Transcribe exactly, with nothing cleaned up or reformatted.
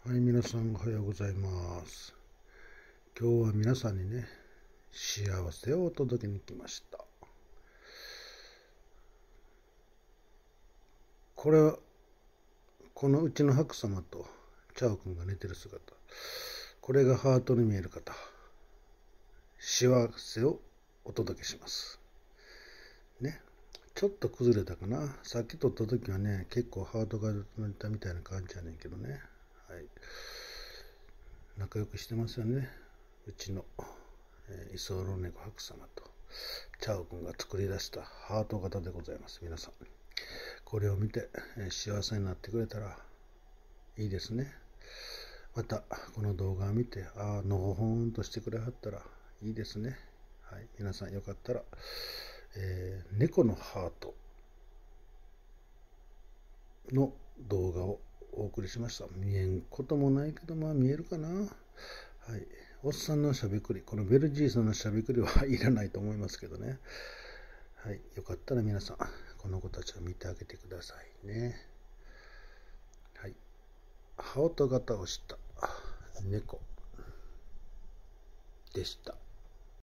はい、皆さんおはようございます。今日は皆さんにね、幸せをお届けに来ました。これは、このうちの白様とチャオくんが寝てる姿。これがハートに見える方。幸せをお届けします。ね。ちょっと崩れたかな。さっき撮った時はね、結構ハートが抜いたみたいな感じやねんけどね。はい。仲良くしてますよね。うちの、えー、居候猫白様とチャオくんが作り出したハート型でございます。皆さん、これを見て、えー、幸せになってくれたらいいですね。またこの動画を見て、ああのほほんとしてくれはったらいいですね。はい、皆さんよかったら、えー、猫のハートの動画をお送りしました。見えんこともないけど、まあ見えるかな。はい。おっさんのしゃべくり、このベルジーさんのしゃべくりはいらないと思いますけどね。はい。よかったら皆さん、この子たちを見てあげてくださいね。はい。ハート型をした猫でした。